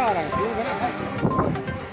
आ रहा है।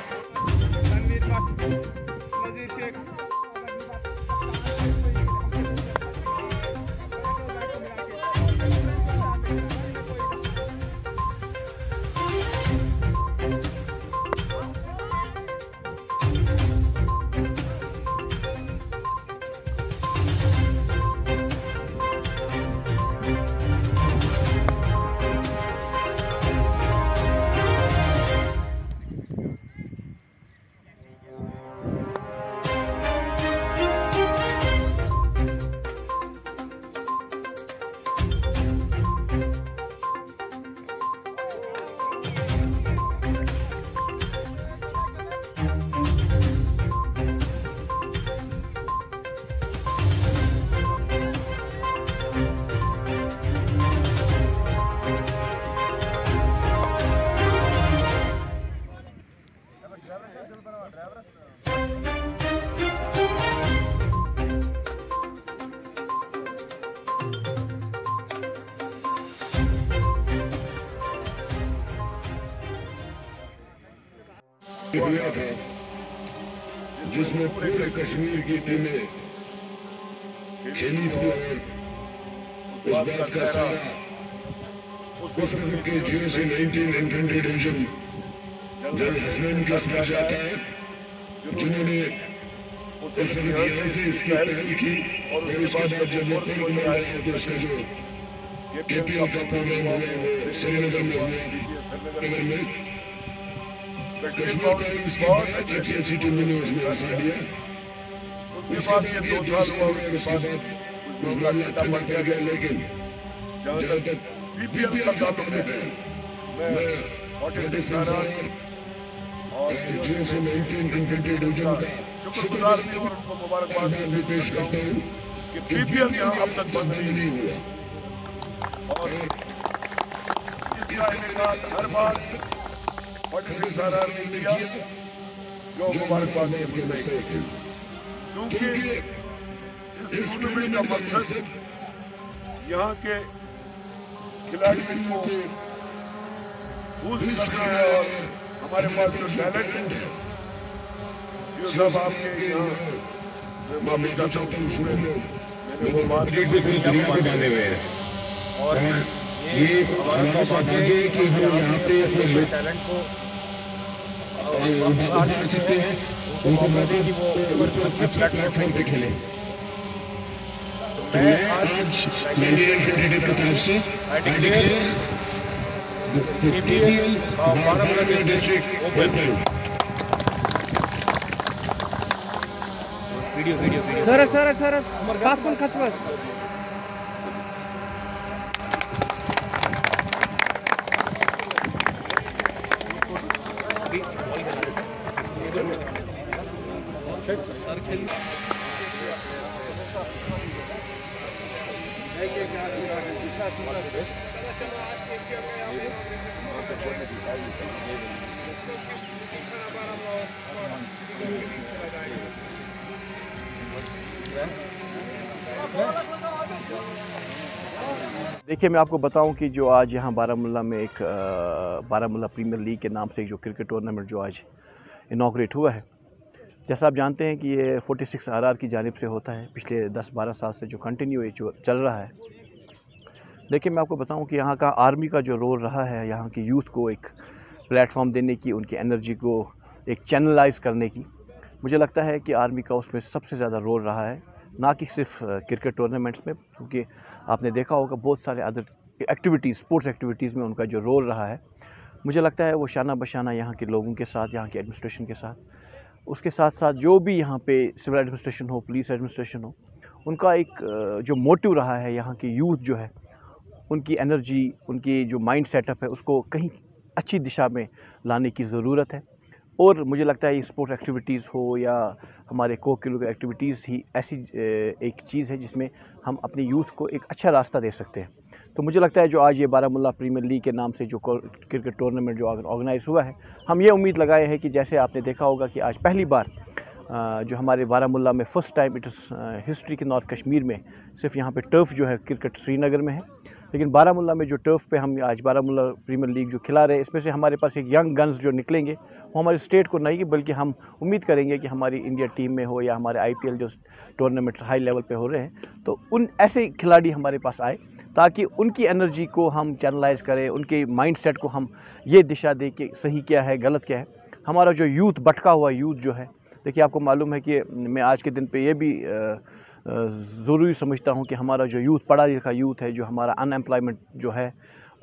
हुआ था जिसमें पूरे कश्मीर की टीमें खेली थी और उस बात का सारा उस वक्त के 0 से 19 इन्फेंट्री डिवीजन जनरल हसनैन के साथ जाता है जिन्होंने उस वक्त यहाँ से इसकी पहल की और उसके बाद जब वो कोई आया तो उसका जो केपीएल का प्रोग्राम हुआ वो श्रीनगर में हुआ में कश्मीर कांग्रेस बहुत अच्छी टीमों ने उसमें हिस्सा लिया। उसके बाद ये 2 साल हुआ उसके बाद प्रोग्राम खत्म हो गया लेकिन जहाँ तक बीपीएल का ताल्लुक है मैं 46 RR और 0 से 19 इन्फेंट्री डिवीजन का शुक्रगुजार भी और उनको मुबारकबाद भी पेश करता हूँ कि बीपीएल यहाँ अब तक बंद नहीं हुआ और इसका इनेकाद हर बार 46 RR ने किया जो मुबारकबाद ने मुझे क्योंकि इस टूर्नामेंट का मकसद यहाँ के खिलाड़ियों को बूस्ट करना है और हमारे पास जो टैलेंट है सीओ साहब आपके यहाँ माफी चाहता हूँ मैंने वो बात डाले हुए हैं और ये हमारा सौभाग्य है कि हम यहाँ पे अपने टैलेंट को बढ़ा सकते हैं उनको मौके की वो अच्छे प्लेटफॉर्म पे खेलें। मैं आज इंडियन फेडरेटिव की तरफ से KPL Baramulla district open video sir passport खचवत देखिए मैं आपको बताऊं कि जो आज यहाँ बारामूला में एक बारामूला प्रीमियर लीग के नाम से जो क्रिकेट टूर्नामेंट जो आज इनॉग्रेट हुआ है, जैसा आप जानते हैं कि ये 46 RR की जानिब से होता है, पिछले 10-12 साल से जो कंटिन्यू जो चल रहा है। देखिए मैं आपको बताऊं कि यहाँ का आर्मी का जो रोल रहा है यहाँ की यूथ को एक प्लेटफॉर्म देने की, उनकी एनर्जी को एक चैनलाइज करने की, मुझे लगता है कि आर्मी का उसमें सबसे ज़्यादा रोल रहा है, ना कि सिर्फ क्रिकेट टूर्नामेंट्स में, क्योंकि आपने देखा होगा बहुत सारे अदर एक्टिविटीज़, स्पोर्ट्स एक्टिविटीज़ में उनका जो रोल रहा है, मुझे लगता है वो शाना बशाना यहाँ के लोगों के साथ, यहाँ के एडमिनिस्ट्रेशन के साथ, उसके साथ साथ जो भी यहाँ पे सिविल एडमिनिस्ट्रेशन हो, पुलिस एडमिनिस्ट्रेशन हो, उनका एक जो मोटिव रहा है यहाँ की यूथ जो है, उनकी एनर्जी, उनकी जो माइंड सेटअप है, उसको कहीं अच्छी दिशा में लाने की ज़रूरत है। और मुझे लगता है ये स्पोर्ट्स एक्टिविटीज़ हो या हमारे को करिकुलर एक्टिविटीज़ ही ऐसी एक चीज़ है जिसमें हम अपनी यूथ को एक अच्छा रास्ता दे सकते हैं। तो मुझे लगता है जो आज ये बारामूला प्रीमियर लीग के नाम से जो क्रिकेट टूर्नामेंट जो ऑर्गेनाइज़ हुआ है, हम ये उम्मीद लगाए हैं कि जैसे आपने देखा होगा कि आज पहली बार जो हमारे बारामूला में first time it is history के नॉर्थ कश्मीर में सिर्फ यहाँ पे टर्फ जो है क्रिकेट श्रीनगर में है, लेकिन बारामूला में जो टर्फ पे हम आज बारामूला प्रीमियर लीग जो खिला रहे हैं, इसमें से हमारे पास एक यंग गन्स जो निकलेंगे वो हमारे स्टेट को नहीं बल्कि हम उम्मीद करेंगे कि हमारी इंडिया टीम में हो या हमारे IPL जो टूर्नामेंट हाई लेवल पे हो रहे हैं, तो उन ऐसे खिलाड़ी हमारे पास आए ताकि उनकी एनर्जी को हम चैनलाइज करें, उनके माइंडसेट को हम ये दिशा दें कि सही क्या है गलत क्या है। हमारा जो यूथ भटका हुआ यूथ जो है, देखिए आपको मालूम है कि मैं आज के दिन पे ये भी ज़रूरी समझता हूँ कि हमारा जो यूथ पढ़ा लिखा यूथ है, जो हमारा अनएम्प्लॉयमेंट जो है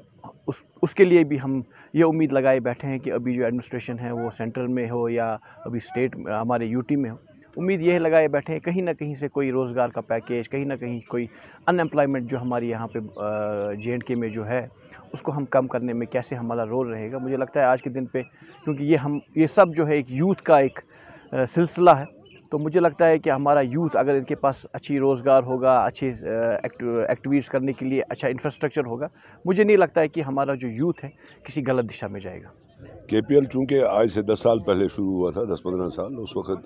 उसके लिए भी हम ये उम्मीद लगाए बैठे हैं कि अभी जो एडमिनिस्ट्रेशन है वो सेंट्रल में हो या अभी स्टेट हमारे UT में हो, उम्मीद ये लगाए बैठे हैं कहीं ना कहीं से कोई रोज़गार का पैकेज, कहीं ना कहीं कोई अनएम्प्लॉयमेंट जो हमारी यहाँ पे JNK में जो है उसको हम कम करने में कैसे हमारा रोल रहेगा। मुझे लगता है आज के दिन पे, क्योंकि ये सब जो है एक यूथ का एक सिलसिला है, तो मुझे लगता है कि हमारा यूथ अगर इनके पास अच्छी रोज़गार होगा, अच्छे एक्टिविटीज़ करने के लिए अच्छा इंफ्रास्ट्रक्चर होगा, मुझे नहीं लगता है कि हमारा जो यूथ है किसी गलत दिशा में जाएगा। KPL चूँकि आज से 10 साल पहले शुरू हुआ था, 10-15 साल, उस वक्त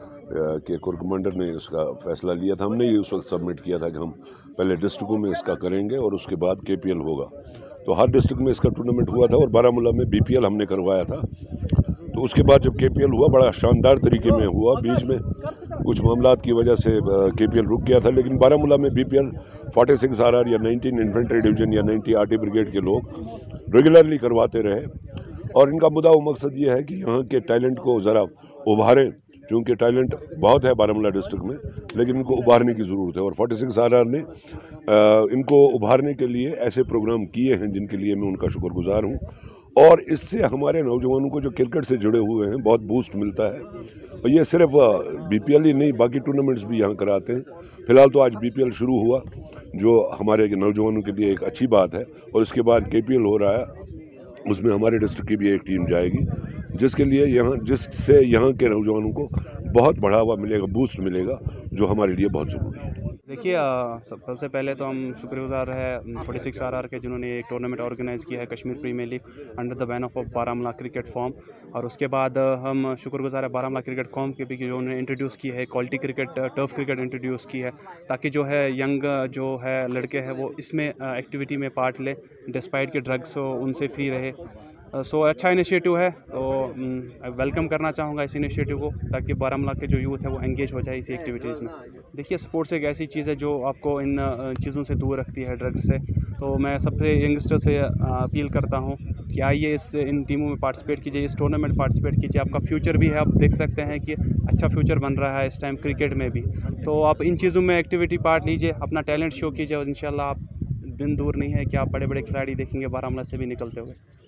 के कोर कमांडर ने उसका फ़ैसला लिया था। हमने ये उस वक्त सबमिट किया था कि हम पहले डिस्ट्रिक्टों में इसका करेंगे और उसके बाद KPL होगा। तो हर डिस्ट्रिक्ट में इसका टूर्नामेंट हुआ था और बारामूला में BPL हमने करवाया था। तो उसके बाद जब KPL हुआ बड़ा शानदार तरीके में हुआ। बीच में कुछ मामलात की वजह से KPL रुक गया था, लेकिन बारामूला में BPL 46 RR या 19 इन्फेंट्री डिवीज़न या 90 RT ब्रिगेड के लोग रेगुलरली करवाते रहे और इनका मुद्दा व मकसद ये है कि यहाँ के टैलेंट को ज़रा उभारें, क्योंकि टैलेंट बहुत है बारामूला डिस्ट्रिक्ट में, लेकिन इनको उभारने की ज़रूरत है। और 46 RR ने इनको उभारने के लिए ऐसे प्रोग्राम किए हैं जिनके लिए मैं उनका शुक्रगुजार हूँ। और इससे हमारे नौजवानों को जो क्रिकेट से जुड़े हुए हैं बहुत बूस्ट मिलता है। और ये सिर्फ BPL ही नहीं, बाकी टूर्नामेंट्स भी यहाँ कराते हैं। फ़िलहाल तो आज BPL शुरू हुआ, जो हमारे नौजवानों के लिए एक अच्छी बात है, और इसके बाद KPL हो रहा है, उसमें हमारे डिस्ट्रिक्ट की भी एक टीम जाएगी, जिससे यहाँ के नौजवानों को बहुत बढ़ावा मिलेगा, बूस्ट मिलेगा, जो हमारे लिए बहुत ज़रूरी है। देखिए, सबसे पहले तो हम शुक्रगुजार है 46 RR के, जिन्होंने एक टूर्नामेंट ऑर्गेनाइज़ किया है Kashmir premier league under the banner of Baramulla cricket form. और उसके बाद हम शुक्रगुजार है बारामूला क्रिकेट फॉर्म के भी, जो उन्होंने इंट्रोड्यूस की है quality cricket, turf cricket introduce की है, ताकि जो है यंग जो है लड़के हैं वो इसमें एक्टिविटी में पार्ट ले, डिस्पाइट के ड्रग्स हो उनसे फ्री रहे। सो अच्छा इनिशिएटिव है, तो वेलकम करना चाहूँगा इस इनिशिएटिव को, ताकि बारामूला के जो यूथ है वो एंगेज हो जाए इसी एक्टिविटीज़ में। देखिए, स्पोर्ट्स एक ऐसी चीज़ है जो आपको इन चीज़ों से दूर रखती है, ड्रग्स से। तो मैं सबसे यंगस्टर से अपील करता हूँ कि आइए इन टीमों में पार्टिसिपेट कीजिए, इस टूर्नामेंट पार्टिसिपेट कीजिए। आपका फ्यूचर भी है, आप देख सकते हैं कि अच्छा फ्यूचर बन रहा है इस टाइम क्रिकेट में भी। तो आप इन चीज़ों में एक्टिविटी पार्ट लीजिए, अपना टैलेंट शो कीजिए, और इंशाल्लाह आप दिन दूर नहीं है कि आप बड़े बड़े खिलाड़ी देखेंगे बारामूला से भी निकलते हुए।